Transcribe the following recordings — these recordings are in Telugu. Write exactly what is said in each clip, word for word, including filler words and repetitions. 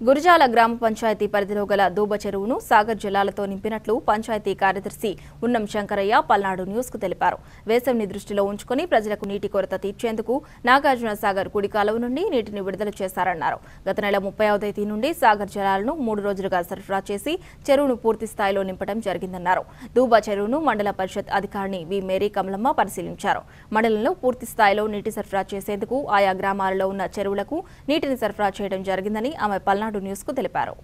గురజాల గ్రామ పంచాయతీ పరిధిలో గల దూబ చెరువును సాగర్ జలాలతో నింపినట్లు పంచాయతీ కార్యదర్శి ఉన్నం శంకరయ్య పల్నాడు న్యూస్ కు తెలిపారు. వేసవిని దృష్టిలో ఉంచుకుని ప్రజలకు నీటి కొరత తీర్చేందుకు నాగార్జున సాగర్ కుడి కాలువ నుండి నీటిని విడుదల చేశారన్నారు. గత నెల ముప్పైవ తేదీ నుండి సాగర్ జలాలను మూడు రోజులుగా సరఫరా చేసి చెరువును పూర్తి స్థాయిలో నింపడం జరిగిందన్నారు. దూబ చెరువును మండల పరిషత్ అధికారిని వి మేరీ కమలమ్మ పరిశీలించారు. మండలంలో పూర్తి స్థాయిలో నీటి సరఫరా చేసేందుకు ఆయా గ్రామాలలో ఉన్న చెరువులకు నీటిని సరఫరా చేయడం జరిగిందని ఆమె పల్నాడు న్యూస్ కు తెలిపారు.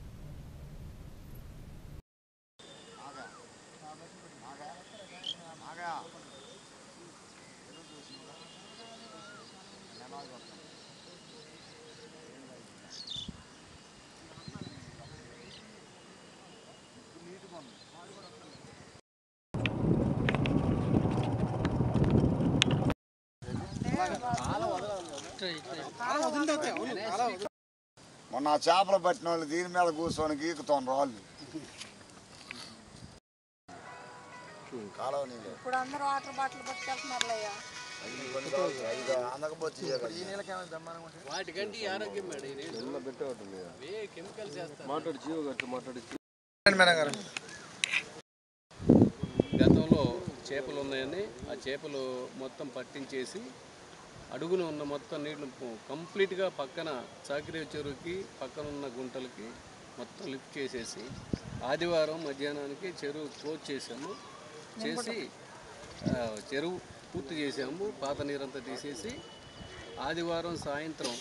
మొన్న చేపలు పట్టిన వాళ్ళు దీని మీద కూర్చొని గీకుతాం రాళ్ళు కాలువ నీళ్ళు ఇప్పుడు అందరూ వాటర్ బాటిల్ పట్టుకెళ్తున్నారులయ్యా. గతంలో చేపలు ఉన్నాయని ఆ చేపలు మొత్తం పట్టించేసి అడుగున ఉన్న మొత్తం నీళ్లు కంప్లీట్గా పక్కన చాకిరీ చెరువుకి పక్కన ఉన్న గుంటలకి మొత్తం లిఫ్ట్ చేసేసి ఆదివారం మధ్యాహ్నానికి చెరువు క్లోజ్ చేసాము. చేసి చెరువు పూర్తి చేసాము. పాత నీరంతా తీసేసి ఆదివారం సాయంత్రం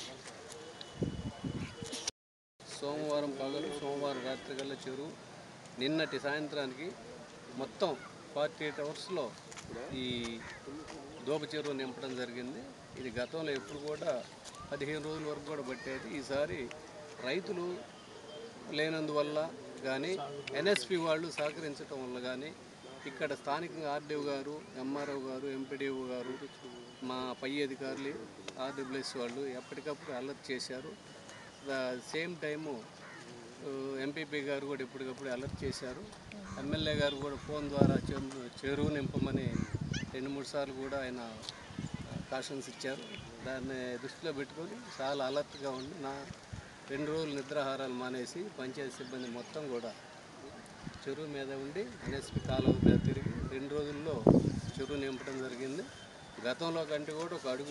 సోమవారం పగలు సోమవారం రాత్రి కల్లా చెరువు నిన్నటి సాయంత్రానికి మొత్తం ఫార్టీ ఎయిట్ అవర్స్లో ఈ దూబ చెరువు నింపడం జరిగింది. ఇది గతంలో ఎప్పుడు కూడా పదిహేను రోజుల వరకు కూడా పట్టేది. ఈసారి రైతులు లేనందువల్ల కానీ ఎన్ఎస్పి వాళ్ళు సహకరించడం వల్ల కానీ ఇక్కడ స్థానికంగా ఆర్డీఓ గారు, ఎంఆర్ఓ గారు, ఎంపీడీఓ గారు, మా పై అధికారులు, ఆర్డబ్ల్యూఎస్ వాళ్ళు ఎప్పటికప్పుడు అలర్ట్ చేశారు. సేమ్ టైము ఎంపీపీ గారు కూడా ఎప్పటికప్పుడు అలర్ట్ చేశారు. ఎమ్మెల్యే గారు కూడా ఫోన్ ద్వారా చెరువు నింపమని రెండు మూడు సార్లు కూడా ఆయన కాషన్స్ ఇచ్చారు. దాన్ని దృష్టిలో పెట్టుకొని చాలా అలర్ట్గా ఉండి నా రెండు రోజులు నిద్రాహారాలు మానేసి పంచాయతీ సిబ్బంది మొత్తం కూడా చెరువు మీద ఉండి ఎన్ఎస్పి కాలువ మీద తిరిగి రెండు రోజుల్లో చెరువు నింపడం జరిగింది. గతంలో కంటే కూడా ఒక అడుగు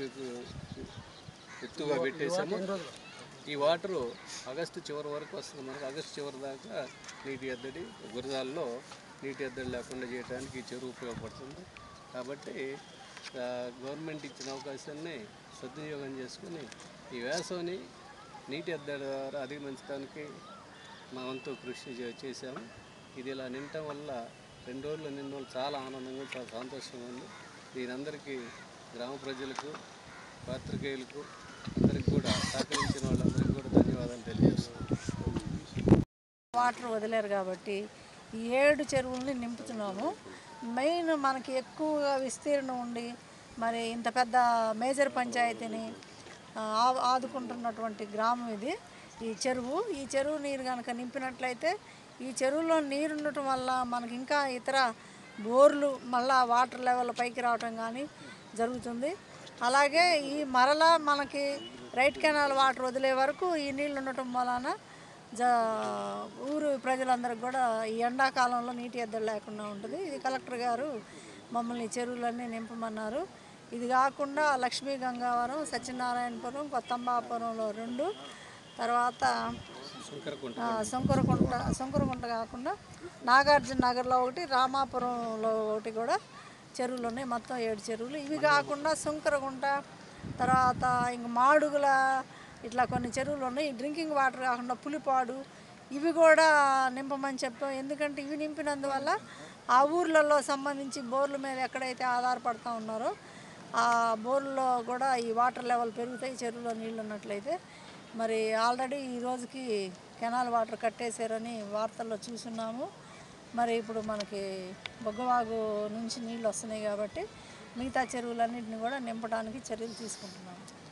ఎత్తుగా పెట్టేసాము. ఈ వాటరు ఆగస్టు చివరి వరకు వస్తుంది. మనకు ఆగస్టు చివరి దాకా నీటి ఎద్దడి గురజాలలో నీటి ఎద్దడి లేకుండా చేయడానికి ఈ చెరువు ఉపయోగపడుతుంది. కాబట్టి గవర్నమెంట్ ఇచ్చిన అవకాశాన్ని సద్వినియోగం చేసుకుని ఈ వేసవిని నీటి ఎద్దడి ద్వారా అధిగమించడానికి మా వంతు కృషి చేశాము. ఇది ఇలా నిండటం వల్ల రెండు రోజులు నిన్న రోజులు చాలా ఆనందంగా చాలా సంతోషంగా ఉంది. దీనందరికీ గ్రామ ప్రజలకు, పాత్రికేయులకు అందరికి కూడా సహకరించిన వాళ్ళందరికీ కూడా ధన్యవాదాలు తెలియజేస్తున్నాను. వాటర్ వదిలేరు కాబట్టి ఈ ఏడు చెరువుల్ని నింపుతున్నాము. మెయిన్ మనకి ఎక్కువగా విస్తీర్ణం ఉండి మరి ఇంత పెద్ద మేజర్ పంచాయతీని ఆదుకుంటున్నటువంటి గ్రామం ఇది. ఈ చెరువు ఈ చెరువు నీరు కనుక నింపినట్లయితే ఈ చెరువులో నీరు ఉండటం వల్ల మనకి ఇంకా ఇతర బోర్లు మళ్ళా వాటర్ లెవెల్ పైకి రావటం కానీ జరుగుతుంది. అలాగే ఈ మరలా మనకి రైట్ కెనాల్ వాటర్ వదిలే వరకు ఈ నీళ్ళు ఉండటం వలన జ ఊరు ప్రజలందరికీ కూడా ఈ ఎండాకాలంలో నీటి ఎద్దడి లేకుండా ఉంటుంది. ఇది కలెక్టర్ గారు మమ్మల్ని చెరువులన్నీ నింపమన్నారు. ఇది కాకుండా లక్ష్మీ గంగావరం, సత్యనారాయణపురం, కొత్తంబాపురంలో రెండు, తర్వాత శంకరకుంట శంకరకుంట కాకుండా నాగార్జున నగర్లో ఒకటి, రామాపురంలో ఒకటి కూడా చెరువులు ఉన్నాయి. మొత్తం ఏడు చెరువులు. ఇవి కాకుండా శంకరకుంట, తర్వాత ఇంక మాడుగుల ఇట్లా కొన్ని చెరువులు ఉన్నాయి. డ్రింకింగ్ వాటర్ కాకుండా పులిపాడు ఇవి కూడా నింపమని చెప్పాం. ఎందుకంటే ఇవి నింపినందువల్ల ఆ ఊర్లలో సంబంధించి బోర్ల మీద ఎక్కడైతే ఆధారపడుతూ ఉన్నారో ఆ బోర్లలో కూడా ఈ వాటర్ లెవెల్ పెరుగుతాయి చెరువులో నీళ్ళు ఉన్నట్లయితే. మరి ఆల్రెడీ ఈ రోజుకి కెనాల్ వాటర్ కట్టేశారని వార్తల్లో చూస్తున్నాము. మరి ఇప్పుడు మనకి బొగ్గవాగు నుంచి నీళ్ళు వస్తున్నాయి కాబట్టి మిగతా చెరువులన్నింటినీ కూడా నింపడానికి చర్యలు తీసుకుంటున్నాము.